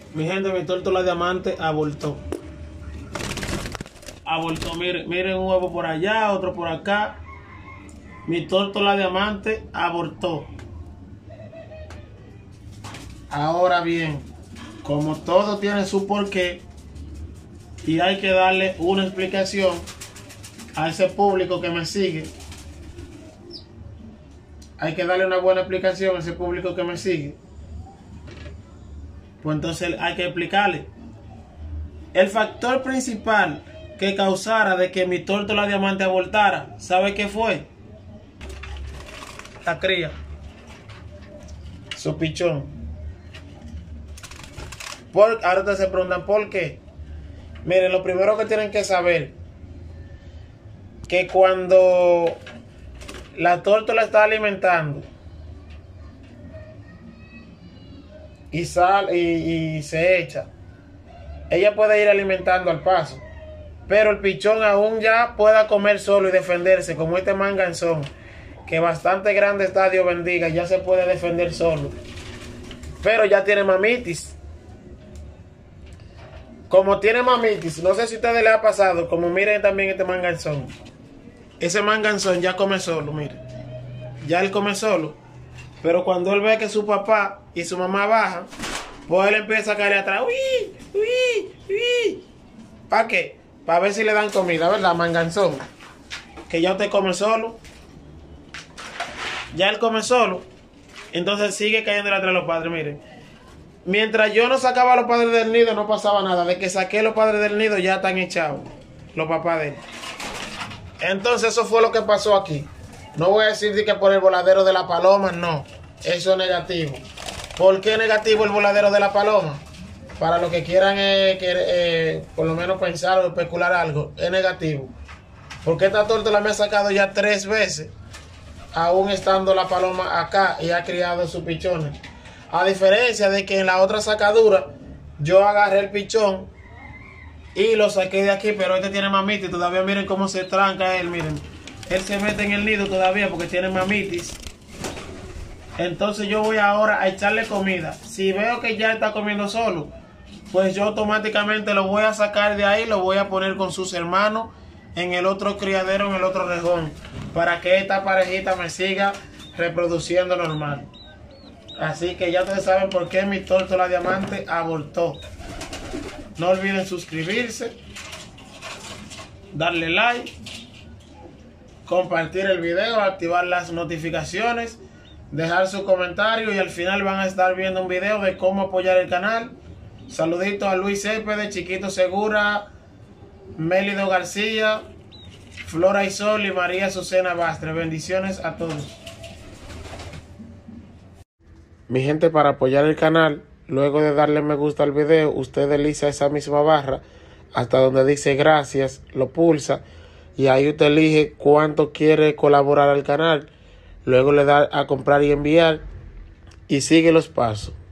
Mi gente, mi tórtola diamante abortó. Abortó, miren un huevo por allá, otro por acá. Mi tórtola diamante abortó. Ahora bien, como todo tiene su porqué y hay que darle una explicación a ese público que me sigue. Hay que darle una buena explicación a ese público que me sigue. Pues entonces hay que explicarle. El factor principal que causara de que mi tórtola diamante abortara, ¿sabe qué fue? La cría. Su pichón. Ahora ustedes se preguntan ¿por qué? Miren, lo primero que tienen que saber, que cuando la tórtola está alimentando y se echa, ella puede ir alimentando al paso, pero el pichón aún ya pueda comer solo y defenderse, como este manganzón, que bastante grande está, Dios bendiga, ya se puede defender solo, pero ya tiene mamitis. Como tiene mamitis, no sé si a ustedes les ha pasado, como miren también este manganzón. Ese manganzón ya come solo, miren. Ya él come solo. Pero cuando él ve que su papá y su mamá bajan, pues él empieza a caerle atrás. ¡Uy! ¡Uy! ¡Uy! ¿Para qué? Para ver si le dan comida, ¿verdad? Manganzón. Que ya usted come solo. Ya él come solo. Entonces sigue cayendo atrás de los padres, miren. Mientras yo no sacaba a los padres del nido, no pasaba nada. De que saqué a los padres del nido, ya están echados los papás de él. Entonces eso fue lo que pasó aquí. No voy a decir que por el voladero de la paloma, no. Eso es negativo. ¿Por qué negativo el voladero de la paloma? Para los que quieran por lo menos pensar o especular algo, es negativo. Porque esta tórtola me ha sacado ya 3 veces, aún estando la paloma acá, y ha criado sus pichones. A diferencia de que en la otra sacadura, yo agarré el pichón y lo saqué de aquí, pero este tiene mamitis. Todavía miren cómo se tranca él, miren. Él se mete en el nido todavía porque tiene mamitis. Entonces yo voy ahora a echarle comida. Si veo que ya está comiendo solo, pues yo automáticamente lo voy a sacar de ahí, lo voy a poner con sus hermanos en el otro criadero, en el otro rejón, para que esta parejita me siga reproduciendo normal. Así que ya ustedes saben por qué mi tórtola diamante abortó. No olviden suscribirse, darle like, compartir el video, activar las notificaciones, dejar su comentario y al final van a estar viendo un video de cómo apoyar el canal. Saluditos a Luis Cepede, Chiquito Segura, Mélido García, Flora Isol y María Azucena Bastre. Bendiciones a todos. Mi gente, para apoyar el canal, luego de darle me gusta al video, usted desliza esa misma barra hasta donde dice gracias, lo pulsa y ahí usted elige cuánto quiere colaborar al canal. Luego le da a comprar y enviar y sigue los pasos.